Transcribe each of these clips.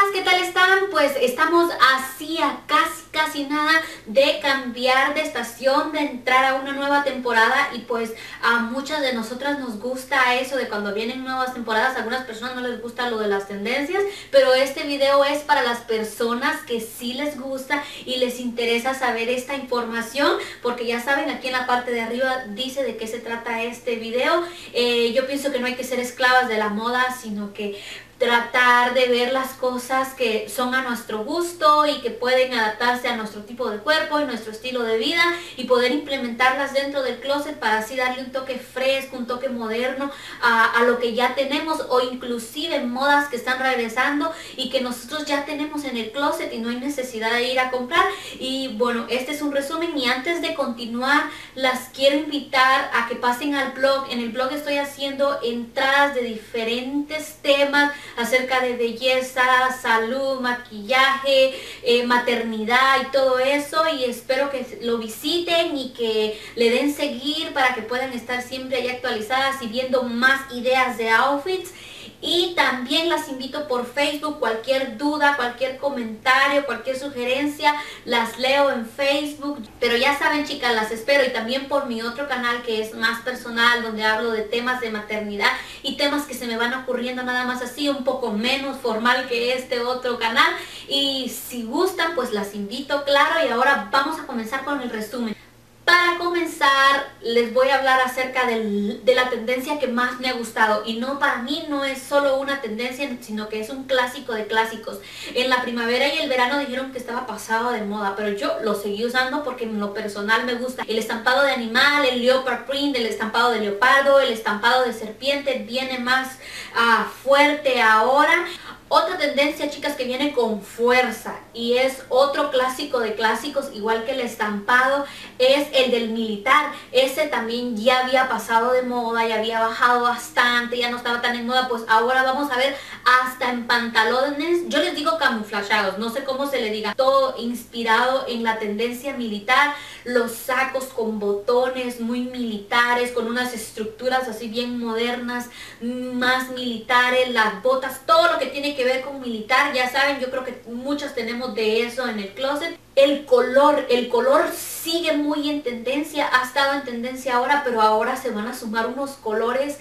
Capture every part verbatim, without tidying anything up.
¿qué tal están? Pues estamos así a casi casi nada de cambiar de estación, de entrar a una nueva temporada, y pues a muchas de nosotras nos gusta eso de cuando vienen nuevas temporadas. A algunas personas no les gusta lo de las tendencias, pero este video es para las personas que sí les gusta y les interesa saber esta información, porque ya saben, aquí en la parte de arriba dice de qué se trata este video. Eh, yo pienso que no hay que ser esclavas de la moda, sino que tratar de ver las cosas que son a nuestro gusto y que pueden adaptarse a nuestro tipo de cuerpo y nuestro estilo de vida, y poder implementarlas dentro del closet para así darle un toque fresco, un toque moderno a, a lo que ya tenemos, o inclusive modas que están regresando y que nosotros ya tenemos en el closet y no hay necesidad de ir a comprar. Y bueno, este es un resumen, y antes de continuar las quiero invitar a que pasen al blog. En el blog estoy haciendo entradas de diferentes temas acerca de belleza, salud, maquillaje, eh, maternidad y todo eso, y espero que lo visiten y que le den seguir para que puedan estar siempre ahí actualizadas y viendo más ideas de outfits. Y también las invito por Facebook. Cualquier duda, cualquier comentario, cualquier sugerencia, las leo en Facebook. Pero ya saben, chicas, las espero. Y también por mi otro canal, que es más personal, donde hablo de temas de maternidad y temas que se me van ocurriendo nada más así, un poco menos formal que este otro canal. Y si gustan, pues las invito, claro. Y ahora vamos a comenzar con el resumen. Para comenzar, les voy a hablar acerca del, de la tendencia que más me ha gustado. Y no, para mí no es solo una tendencia, sino que es un clásico de clásicos. En la primavera y el verano dijeron que estaba pasado de moda, pero yo lo seguí usando porque en lo personal me gusta. El estampado de animal, el leopard print, el estampado de leopardo, el estampado de serpiente viene más uh, fuerte ahora. Otra tendencia, chicas, que viene con fuerza y es otro clásico de clásicos, igual que el estampado, es el del militar. Ese también ya había pasado de moda, ya había bajado bastante, ya no estaba tan en moda. Pues ahora vamos a ver hasta en pantalones, yo les digo camuflajeados, no sé cómo se le diga, todo inspirado en la tendencia militar. Los sacos con botones muy militares, con unas estructuras así bien modernas, más militares, las botas, todo lo que tiene que ver con militar, ya saben, yo creo que muchos tenemos de eso en el closet. El color, el color sigue muy en tendencia, ha estado en tendencia ahora, pero ahora se van a sumar unos colores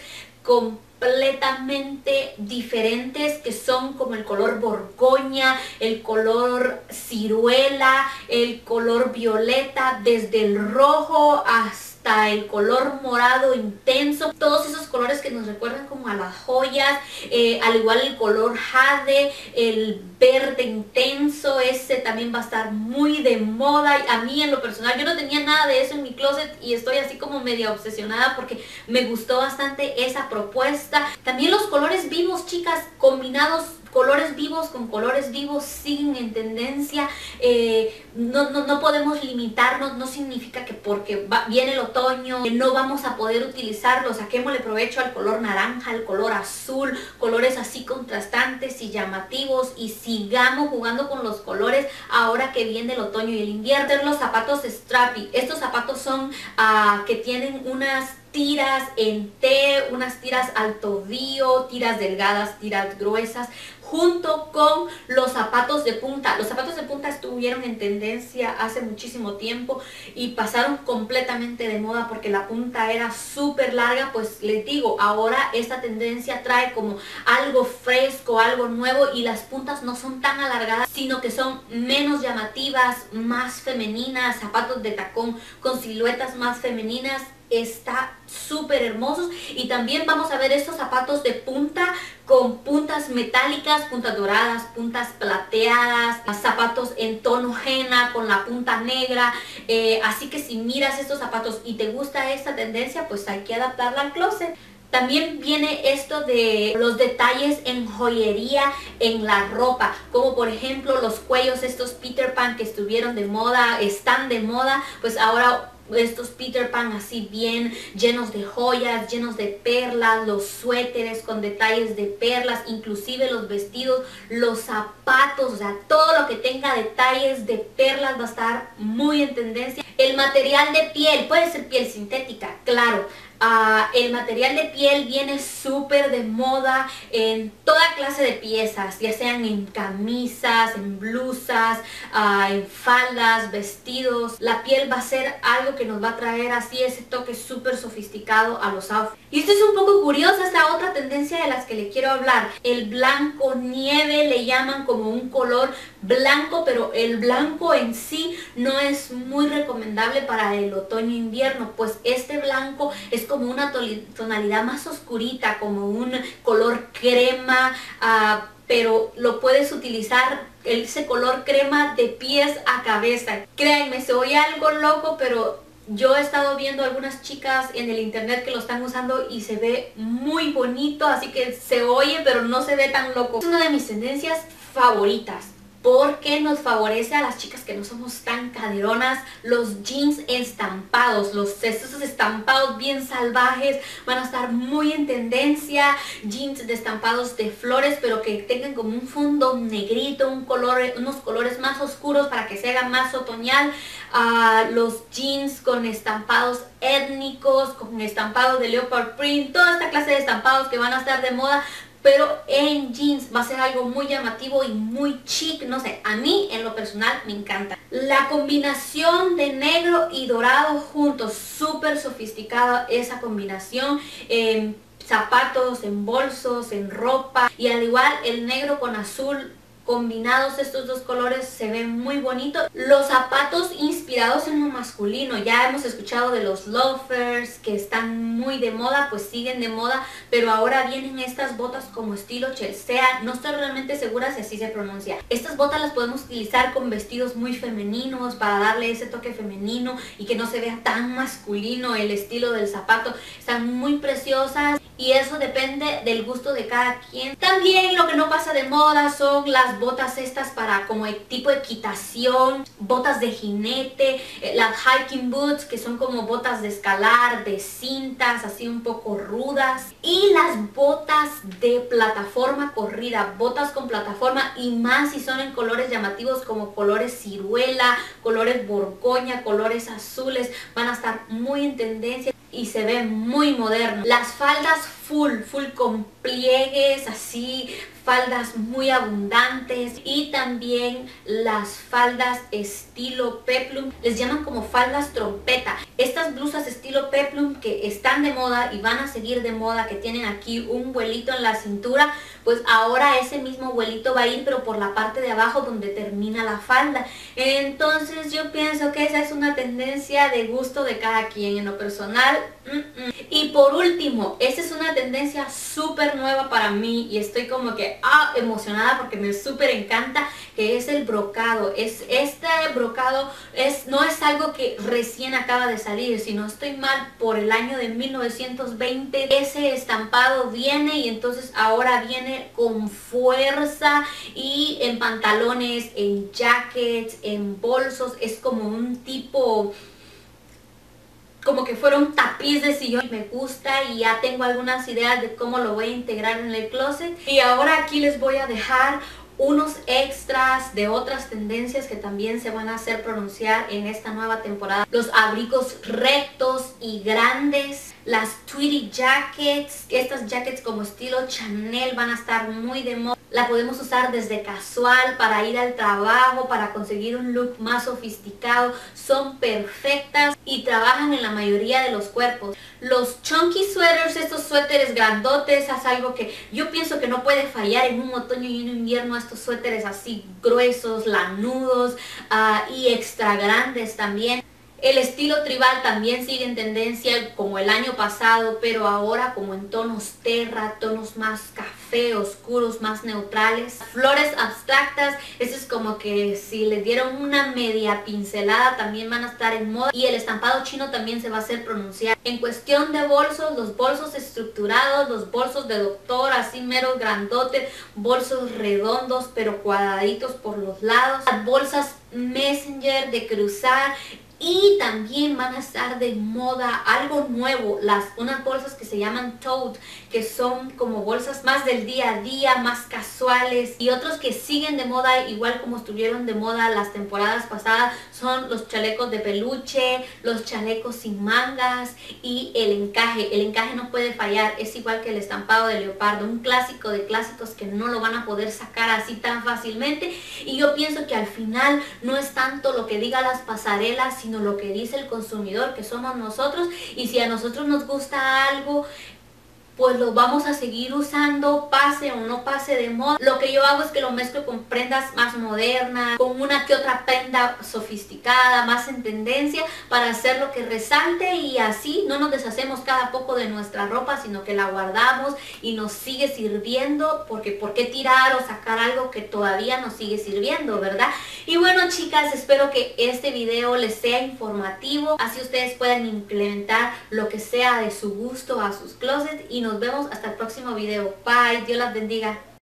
completamente diferentes, que son como el color borgoña, el color ciruela, el color violeta, desde el rojo hasta el color morado intenso, todos esos colores que nos recuerdan como a las joyas, eh, al igual el color jade, el verde intenso, ese también va a estar muy de moda. A mí en lo personal, yo no tenía nada de eso en mi closet y estoy así como media obsesionada porque me gustó bastante esa propuesta. También los colores vivos, chicas, combinados, colores vivos con colores vivos siguen en tendencia. Eh, no, no, no podemos limitarnos, no significa que porque va, viene el otoño no vamos a poder utilizarlo. Saquémosle provecho al color naranja, al color azul, colores así contrastantes y llamativos, y sigamos jugando con los colores ahora que viene el otoño y el invierno. Los zapatos strappy, estos zapatos son uh, que tienen unas tiras en T, unas tiras al tobillo, tiras delgadas, tiras gruesas, junto con los zapatos de punta. Los zapatos de punta estuvieron en tendencia hace muchísimo tiempo y pasaron completamente de moda porque la punta era súper larga. Pues les digo, ahora esta tendencia trae como algo fresco, algo nuevo, y las puntas no son tan alargadas, sino que son menos llamativas, más femeninas, zapatos de tacón con siluetas más femeninas. Está súper hermosos. Y también vamos a ver estos zapatos de punta con puntas metálicas, puntas doradas, puntas plateadas, zapatos en tono henna con la punta negra. Eh, así que si miras estos zapatos y te gusta esta tendencia, pues hay que adaptarla al closet. También viene esto de los detalles en joyería en la ropa, como por ejemplo los cuellos, estos Peter Pan que estuvieron de moda, están de moda, pues ahora estos Peter Pan así bien llenos de joyas, llenos de perlas, los suéteres con detalles de perlas, inclusive los vestidos, los zapatos, o sea, todo lo que tenga detalles de perlas va a estar muy en tendencia. El material de piel puede ser piel sintética, claro. Uh, el material de piel viene súper de moda en toda clase de piezas, ya sean en camisas, en blusas, uh, en faldas, vestidos. La piel va a ser algo que nos va a traer así ese toque súper sofisticado a los outfits. Y esto es un poco curioso, esta otra tendencia de las que le quiero hablar. El blanco nieve, le llaman como un color blanco, pero el blanco en sí no es muy recomendable para el otoño-invierno, pues este blanco es como una tonalidad más oscurita, como un color crema, uh, pero lo puedes utilizar ese color crema de pies a cabeza. Créanme, se oye algo loco, pero yo he estado viendo algunas chicas en el internet que lo están usando y se ve muy bonito, así que se oye pero no se ve tan loco. Es una de mis tendencias favoritas, porque nos favorece a las chicas que no somos tan caderonas. Los jeans estampados, los esos estampados bien salvajes van a estar muy en tendencia. Jeans de estampados de flores, pero que tengan como un fondo negrito, un color, unos colores más oscuros para que se haga más otoñal. Uh, los jeans con estampados étnicos, con estampados de leopard print, toda esta clase de estampados que van a estar de moda, pero en jeans va a ser algo muy llamativo y muy chic. No sé, a mí en lo personal me encanta. La combinación de negro y dorado juntos, súper sofisticada esa combinación. En zapatos, en bolsos, en ropa, y al igual el negro con azul, combinados estos dos colores se ven muy bonitos. Los zapatos inspirados en lo masculino, ya hemos escuchado de los loafers que están muy de moda, pues siguen de moda, pero ahora vienen estas botas como estilo Chelsea. No estoy realmente segura si así se pronuncia. Estas botas las podemos utilizar con vestidos muy femeninos para darle ese toque femenino y que no se vea tan masculino el estilo del zapato. Están muy preciosas y eso depende del gusto de cada quien. También lo que no pasa de moda son las botas estas para como tipo equitación, botas de jinete, las hiking boots, que son como botas de escalar, de cintas, así un poco rudas, y las botas de plataforma corrida, botas con plataforma, y más si son en colores llamativos como colores ciruela, colores borgoña, colores azules, van a estar muy en tendencia y se ven muy modernos. Las faldas full, full con pliegues, así, faldas muy abundantes, y también las faldas estilo peplum, les llaman como faldas trompeta. Estas blusas estilo peplum que están de moda y van a seguir de moda, que tienen aquí un vuelito en la cintura, pues ahora ese mismo vuelito va a ir pero por la parte de abajo donde termina la falda. Entonces yo pienso que esa es una tendencia de gusto de cada quien. En lo personal, mm -mm. Y por último, esta es una tendencia súper nueva para mí y estoy como que ah, emocionada porque me súper encanta, que es el brocado. Es, este brocado es, no es algo que recién acaba de salir, si no estoy mal, por el año de mil novecientos veinte ese estampado viene, y entonces ahora viene con fuerza, y en pantalones, en jackets, en bolsos. Es como un tipo, como que fuera un tapiz de sillón. Me gusta y ya tengo algunas ideas de cómo lo voy a integrar en el closet. Y ahora aquí les voy a dejar unos extras de otras tendencias que también se van a hacer pronunciar en esta nueva temporada. Los abrigos rectos y grandes, las tweedy jackets, estas jackets como estilo Chanel van a estar muy de moda. La podemos usar desde casual para ir al trabajo, para conseguir un look más sofisticado. Son perfectas y trabajan en la mayoría de los cuerpos. Los chunky sweaters, estos suéteres grandotes, es algo que yo pienso que no puede fallar en un otoño y un invierno. Estos suéteres así gruesos, lanudos uh, y extra grandes también. El estilo tribal también sigue en tendencia como el año pasado, pero ahora como en tonos terra, tonos más café, oscuros, más neutrales. Flores abstractas, eso es como que si le dieron una media pincelada también van a estar en moda. Y el estampado chino también se va a hacer pronunciar. En cuestión de bolsos, los bolsos estructurados, los bolsos de doctor, así meros grandotes, bolsos redondos pero cuadraditos por los lados, las bolsas messenger de cruzar, Y también van a estar de moda algo nuevo, las unas bolsas que se llaman tote, que son como bolsas más del día a día, más casuales. Y otros que siguen de moda, igual como estuvieron de moda las temporadas pasadas, son los chalecos de peluche, los chalecos sin mangas y el encaje. El encaje no puede fallar, es igual que el estampado de leopardo, un clásico de clásicos que no lo van a poder sacar así tan fácilmente. Y yo pienso que al final no es tanto lo que diga las pasarelas, sino lo que dice el consumidor, que somos nosotros. Y si a nosotros nos gusta algo, pues lo vamos a seguir usando, pase o no pase de moda. Lo que yo hago es que lo mezclo con prendas más modernas, con una que otra prenda sofisticada, más en tendencia, para hacer lo que resalte, y así no nos deshacemos cada poco de nuestra ropa, sino que la guardamos y nos sigue sirviendo, porque ¿por qué tirar o sacar algo que todavía nos sigue sirviendo, verdad? Y bueno, chicas, espero que este video les sea informativo, así ustedes puedan implementar lo que sea de su gusto a sus closets, y nos vemos hasta el próximo video. Bye, Dios las bendiga.